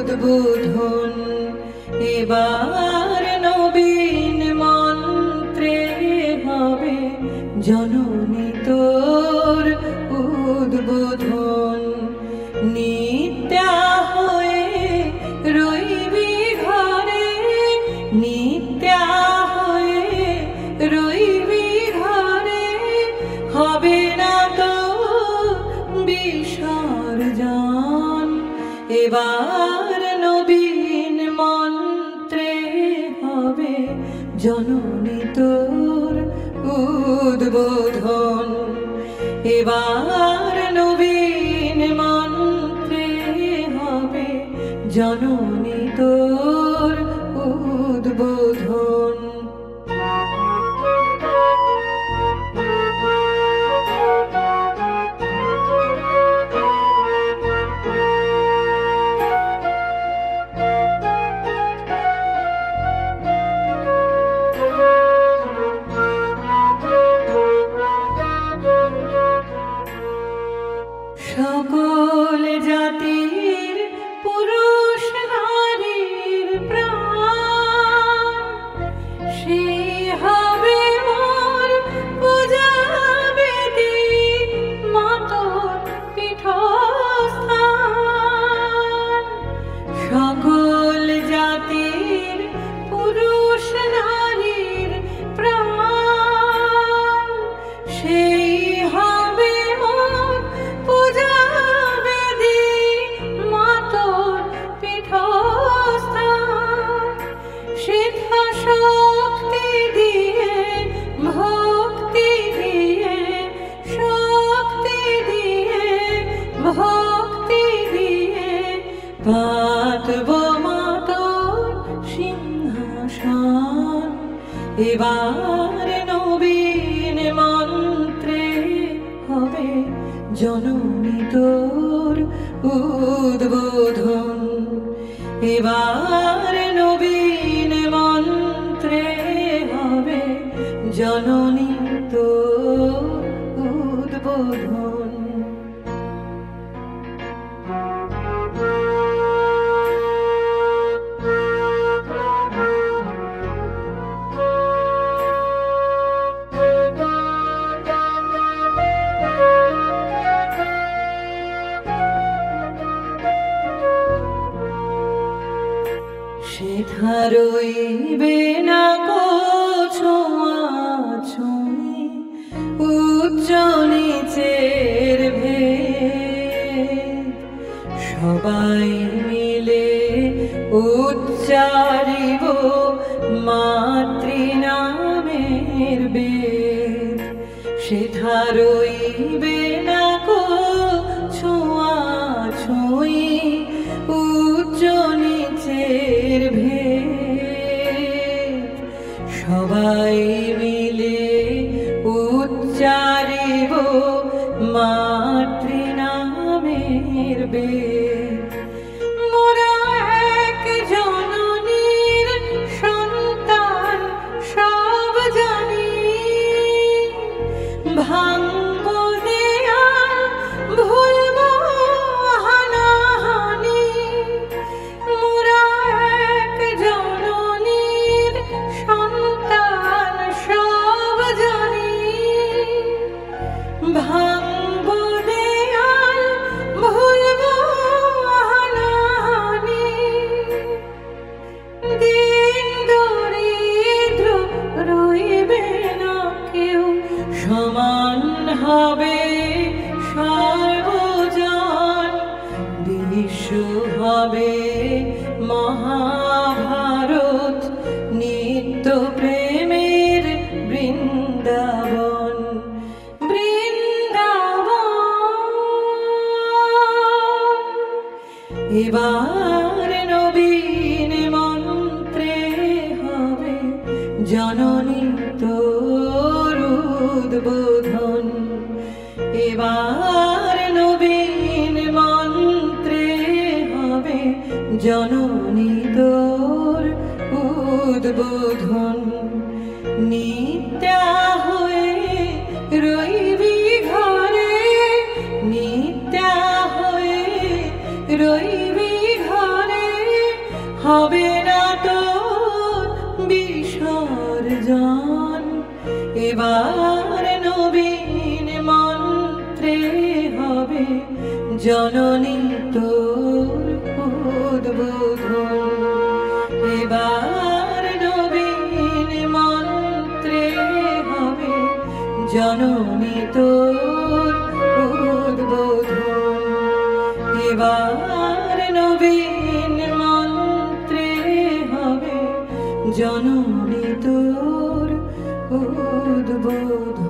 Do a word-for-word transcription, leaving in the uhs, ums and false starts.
উদ্বোধন এবার নবীন মন্ত্রে হবে জননী তোর উদ্বোধন। নিত্যা হয়ে রইবি ঘরে, নিত্যা হয়ে রইবি ঘরে, হবে না তো বিসর্জন। এবার নবীন মন্ত্রে হবে জননী তোর উদ্বোধন। এবার নবীন মন্ত্রে হবে জননী তোর উদ্বোধন। সকল জাতির পুরুষ নারীর প্রাণ, সে হবে মোর পূজা বেদী, মাতর পীঠস্থান। সকল জাতির পুরুষ নারীর প্রাণ, সেই হবে মোর পূজা বেদী, মাতর পীঠস্থান। শিক্ষা শক্তি দিয়ে, ভক্তি দিয়ে, শক্তি দিয়ে, ভক্তি দিয়ে, পাতব মাতর সিংহাসন। এবার নবীন মন্ত্রে হবে জননী তোর উদ্বোধন। এবার নবীন মন্ত্রে হবে জননী তোর উদ্বোধন। সেথা রইবে না কো ছোঁয়াছুঁই, উচ্চ নিচের ভেদ। সবাই মিলে উচ্চারিব মাতৃনামের বেদ। সেথা রইবে না কো ছোঁয়াছুঁই, উচ্চ নিচের ভেদ। সবাই মিলে উচ্চারিব মাতৃনামের বেদ। মোরা এক জননীর সন্তান সব জানি, ভাঙব দেয়াল ভুলব হানাহানি। মোরা এক জননীর সন্তান সব জানি, ভাঙব দেয়াল ভুলব হানাহানি। দিন দরিদ্র রইবে না কেউ, সমান হবে সর্বজন। বিশ্ব হবে মহাভারত, নিত্য প্রেমের বৃন্দাবন। বৃন্দাবন এবার নবীন মন্ত্রে হবে জননী তোর উদ্বোধন। এবার নবীন মন্ত্রে হবে জননী তোর উদ্বোধন। নিত্যা হয়ে রইবি ঘরে, নিত্যা হয়ে রইবি ঘরে, হবে না তোর বিসর্জন। এবার নবীন মন্ত্রে হবে জননী তোর উদ্বোধন। এবার নবীন মন্ত্রে হবে জননী তোর উদ্বোধন। এবার নবীন মন্ত্রে হবে জননী তোর উদ্বোধন।